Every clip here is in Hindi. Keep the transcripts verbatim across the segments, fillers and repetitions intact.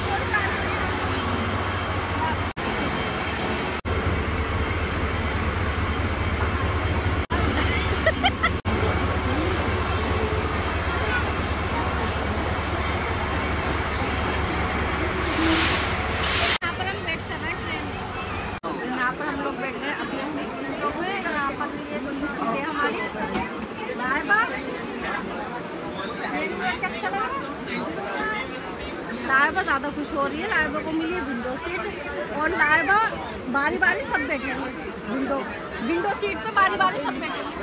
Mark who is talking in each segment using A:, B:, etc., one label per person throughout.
A: लाइबा ज़्यादा खुश हो रही है। लाइबा को मिली है विंडो सीट और लाइबा बारी बारी सब बैठेंगे विंडो विंडो सीट पे बारी बारी सब बैठेंगे।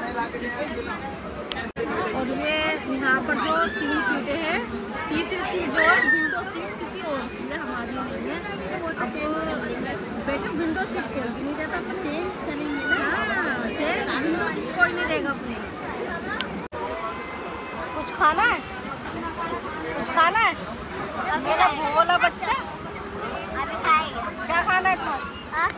A: और ये यहाँ पर जो तीन सीटें हैं, तीसरी सीट जो है विंडो सीट किसी और की है, हमारी नहीं है। वो तो बेटे विंडो सीट कोई भी नहीं देता, तो चेंज करेंगे ना। चेंज विंडो सीट कोई नहीं देगा अपने। कुछ खाना है, कुछ खाना है मेरा भोला बच्चा। अभी खाएगा। क्या खाना है तुम्हारा?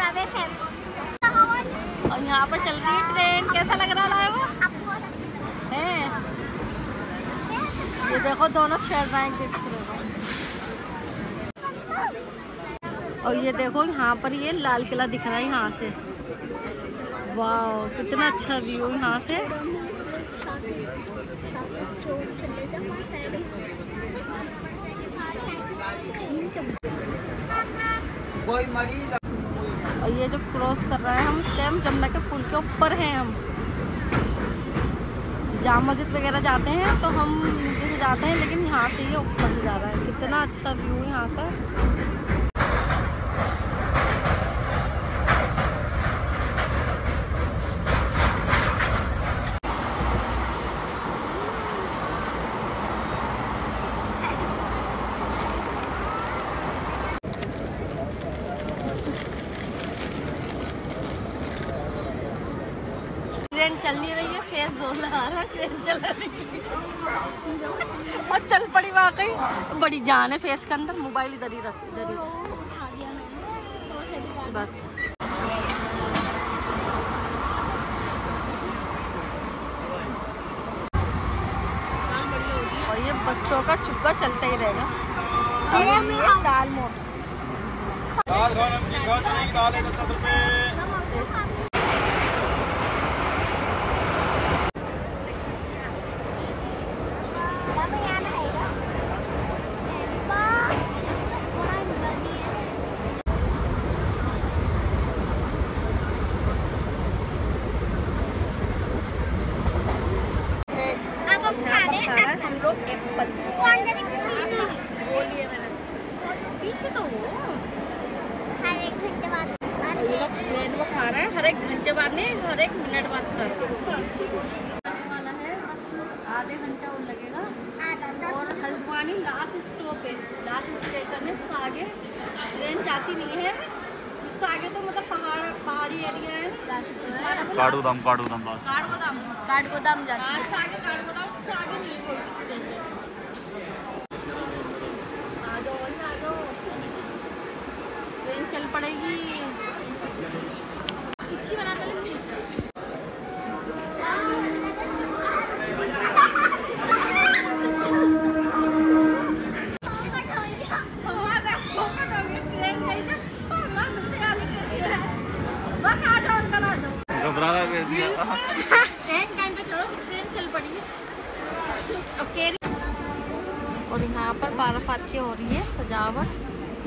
A: और यहाँ पर चल रही है ट्रेन। कैसा लग रहा है वो? है ये देखो दोनों शेर जाएंगे। और ये देखो यहाँ पर ये लाल किला दिख रहा है यहाँ से। वाह कितना अच्छा व्यू यहाँ से। और ये जो क्रॉस कर रहा है हम इस टाइम जमुना के पुल के ऊपर हैं। हम जामा मस्जिद वगैरह जाते हैं तो हम नीचे से जाते हैं, लेकिन यहाँ से ये ऊपर से जा रहा है। कितना अच्छा व्यू है यहाँ का। ट्रेन चल नहीं रही है, फेस जोर लगा रहा है। ट्रेन चल रही है और चल पड़ी वाकई। बड़ी जान है फेस के अंदर। मोबाइल इधर ही रख इधर ही बस। और ये बच्चों का चुक्का चलता ही रहेगा। दाल मोट पीछे तो वो हर एक घंटे बाद ट्रेन को खा रहा है। हर एक घंटे बाद नहीं, हर एक मिनट बाद खा रहा वाला है। बस आधे घंटा और लगेगा। और हल्द्वानी लास्ट स्टॉप है, लास्ट स्टेशन है। इससे आगे ट्रेन जाती नहीं है। इससे आगे तो मतलब पहाड़ पहाड़ी एरिया है। काठगोदाम काठगोदाम काठगोदाम काठगोदाम जाती है। इससे आगे काठगोदाम, इससे आगे नहीं कोई स्टेशन। ट्रेन चल पड़ेगी। इसकी बना कर बस आ जाओ, अंदर आ जाओ। घबरा रहा दिया। ट्रेन टाइम पे चलो, ट्रेन चल पड़ी है। ओके। और यहाँ पर बाराफात की हो रही है सजावट।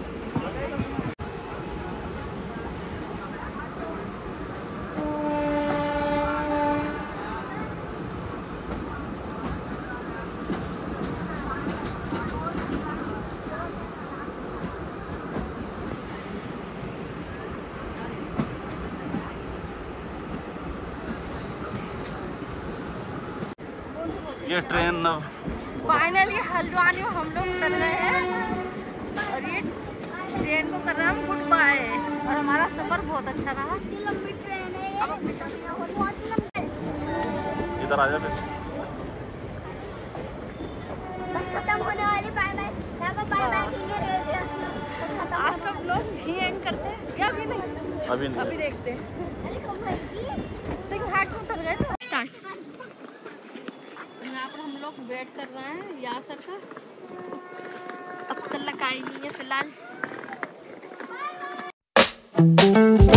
B: ये ट्रेन
A: फाइनली हल्द्वानी में हम लोग उतर रहे हैं। और ये ट्रेन को कर रहे हैं गुड बाय। और हमारा सफर बहुत अच्छा रहा। लंबी ट्रेन है ये।
B: इधर आ जा फिर।
A: बस खत्म होने वाली। Bye bye. Bye bye. आपका ब्लॉग नहीं एंड करते या अभी नहीं?
B: अभी नहीं,
A: अभी देखते हैं। तो घाट में उतर गए तो स्टार्ट। यहाँ पर हम लोग वेट कर रहे हैं यासर का। अब तक लगाई नहीं है फिलहाल।